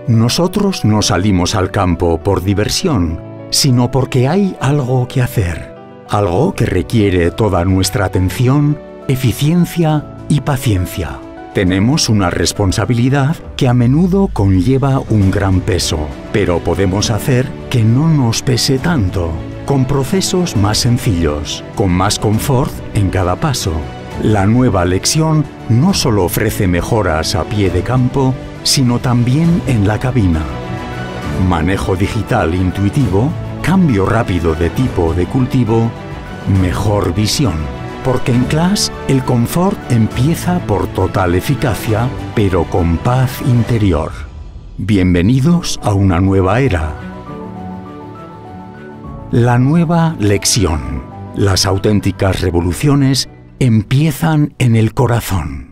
Nosotros no salimos al campo por diversión, sino porque hay algo que hacer, algo que requiere toda nuestra atención, eficiencia y paciencia. Tenemos una responsabilidad que a menudo conlleva un gran peso, pero podemos hacer que no nos pese tanto, con procesos más sencillos, con más confort en cada paso. La nueva Lexion no solo ofrece mejoras a pie de campo, sino también en la cabina. Manejo digital intuitivo, cambio rápido de tipo de cultivo, mejor visión. Porque en Claas el confort empieza por total eficacia, pero con paz interior. Bienvenidos a una nueva era. La nueva Lexion. Las auténticas revoluciones empiezan en el corazón.